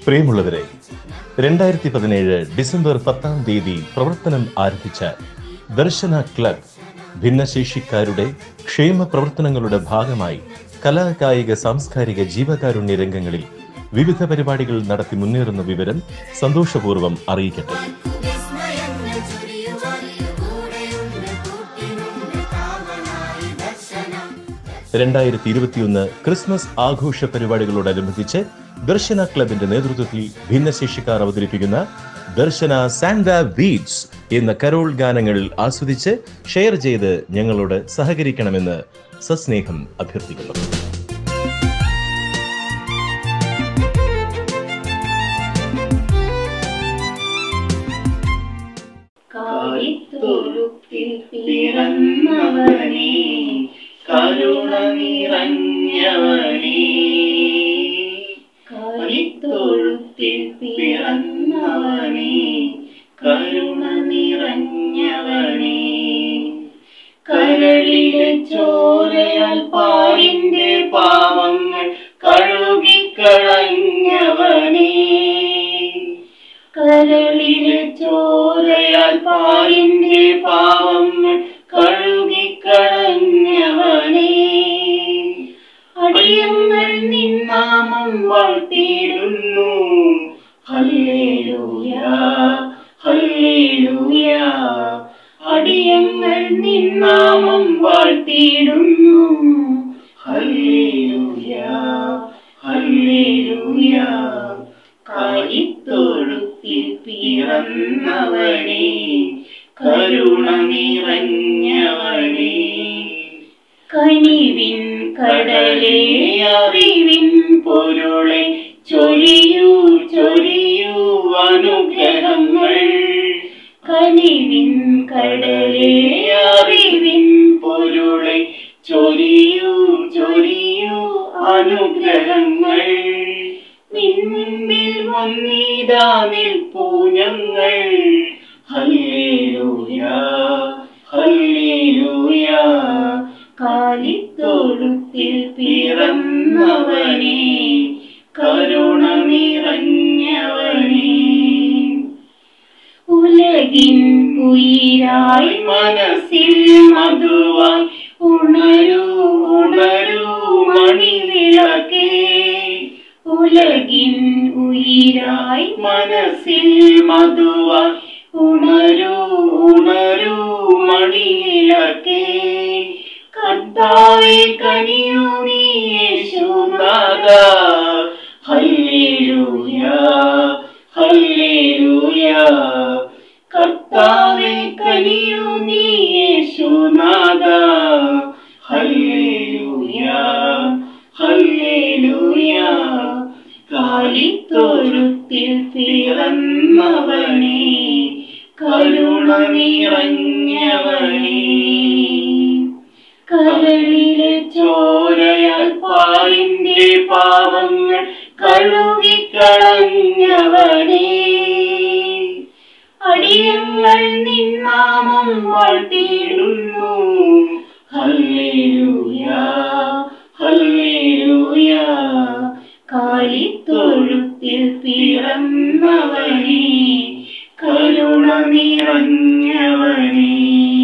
പ്രിയമുള്ളവരെ, 2017 ഡിസംബർ 10 പ്രവർത്തനം ആരംഭിച്ച ദർശന ക്ലബ് ഭിന്നശേഷിക്കാരുടെ ക്ഷേമ പ്രവർത്തനങ്ങളുടെ ഭാഗമായി കലാകായിക സാംസ്കാരിക ജീവകാരുണ്യ രംഗങ്ങളിൽ വിവിധ പരിപാടികൾ നടത്തി മുന്നേറുന്ന വിവരം സന്തോഷപൂർവ്വം അറിയിക്കട്ടെ. ക്രിസ്മസ് ആഘോഷ പരിപാടികളോടനുബന്ധിച്ച് ദർശന ക്ലബിന്റെ നേതൃത്വത്തിൽ ഭിന്നശേഷിക്കാർ അവതരിപ്പിക്കുന്ന ദർശന സാന്റാ ബീറ്റ്സ് എന്ന കരോൾ ഗാനങ്ങൾ ആസ്വദിച്ച് ഷെയർ ചെയ്ത് ഞങ്ങളോട് സഹകരിക്കണമെന്ന് സസ്നേഹം അഭ്യർത്ഥിക്കുന്നു. കരുണ നിറഞ്ഞവനേ, കളിത്തൊഴുത്തിൽ പിറന്നവനേ, കരുണ നിറഞ്ഞവനേ, കരളിലെ ചോരയാൽ പാരിന്റെ പാവങ്ങൾ കഴുകിക്കളഞ്ഞവനേ, കരളിലെ ചോരയാൽ പാരിന്റെ പാവങ്ങൾ കഴുകിക്കളഞ്ഞവനേ, അടിയങ്ങൾ നിന്നാമം വാഴ്ത്തിയിടുന്നു. ഹല്ലേലൂയാ ഹല്ലേലൂയാ, അടിയങ്ങൾ നിന്നാമം വാഴ്ത്തിയിടുന്നു. ഹല്ലേലൂയാ ഹല്ലേലൂയാ, കളിത്തൊഴുത്തിൽ പിറന്നവനേ, കരുണ നിറഞ്ഞവനേ, കനിവിൻ കടലേ അറിവിൻ പൊരുളെ ചൊരിയൂ ചൊരിയൂ അനുഗ്രഹങ്ങൾ, കനിവിൻ കടലേ അറിവിൻ പൊരുളെ ചൊരിയൂ ചൊരിയൂ അനുഗ്രഹങ്ങൾ, നിൻമുൻപിൽ വന്നിതാ നിൽപ്പൂ ഞങ്ങൾ. ഹല്ലേലൂയാ ഹല്ലേലൂയാ, കാലിത്തൊഴുത്തിൽ പിറന്നവനേ, കരുണ നിറഞ്ഞവനേ, ഉലകിൻ ഉയിരായി മനസ്സിൽ മധുവായി ഉണരൂ ഉണരൂ മണിവിളക്കേ, ഉലകിൻ ഉയിരായി മനസ്സിൽ മധുവായി ഉണരൂ ഉണരൂ മണിവിളക്കേ, കർത്താവേ കനിയൂ നീ യേശുനാഥാ. ഹല്ലേലൂയാ ഹല്ലേലൂയാ, കർത്താവേ കനിയൂ നീ യേശുനാഥാ. ഹല്ലേലൂയാ ഹല്ലേലൂയാ, കാലിത്തൊഴുത്തിൽ പിറന്നവനേ, കരുണ നിറഞ്ഞവനേ, കരളിലെ ചോരയാൽ പാലിന്റെ പാവങ്ങൾ കഴുകിക്കളഞ്ഞവനേ, അടിയങ്ങൾ നിന്നാമം വാഴ്ത്തിയിടുന്നു. ഹല്ലേലൂയാ ഹല്ലേലൂയാ, കാലിത്തൊഴുത്തിൽ പിറന്നവനേ, കരുണ നിറഞ്ഞവനേ.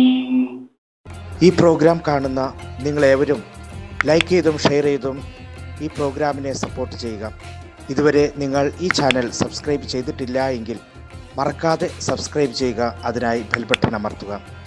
ഈ പ്രോഗ്രാം കാണുന്ന നിങ്ങളേവരും ലൈക്ക് ചെയ്തും ഷെയർ ചെയ്തും ഈ പ്രോഗ്രാമിനെ സപ്പോർട്ട് ചെയ്യുക. ഇതുവരെ നിങ്ങൾ ഈ ചാനൽ സബ്സ്ക്രൈബ് ചെയ്തിട്ടില്ല എങ്കിൽ മറക്കാതെ സബ്സ്ക്രൈബ് ചെയ്യുക. അതിനായി ബെൽ ബട്ടൺ അമർത്തുക.